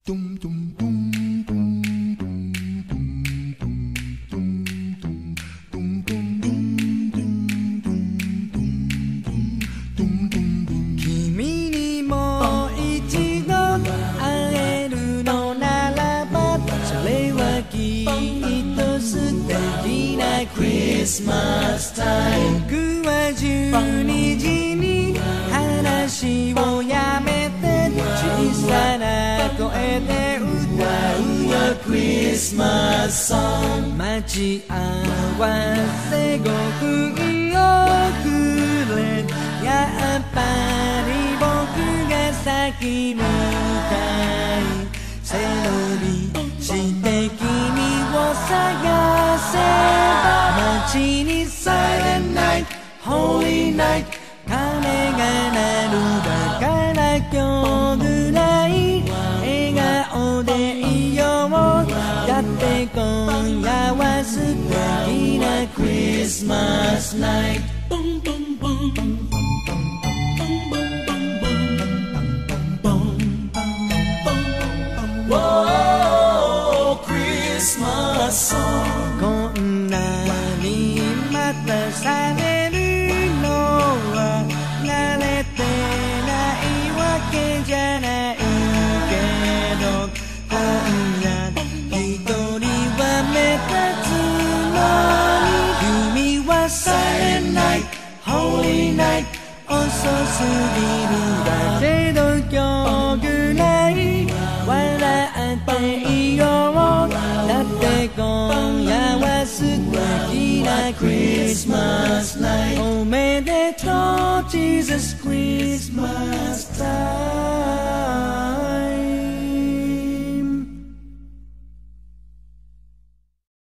君にもう一度会えるのならば、それはきっと素敵なクリスマスタイム。僕は12時に話をやめて、小さな声で歌うよクリスマスソング。待ち合わせ5分遅れ、やっぱり僕が先向かい、背伸びして君を探せば、街にSilent Night Holy Night、鐘が鳴るだから今日ぐらい笑顔でいよう。だって今夜は素敵なクリスマスナイト。こんなに待たされるのは慣れてないわけじゃないけど、今夜一人は目立つのに、君はSilent Night Holy Night、遅すぎるだけど今日ぐらい笑っていよう。だって今夜は素敵なクリスマスナイト。おめでとう Jesus Christmas time。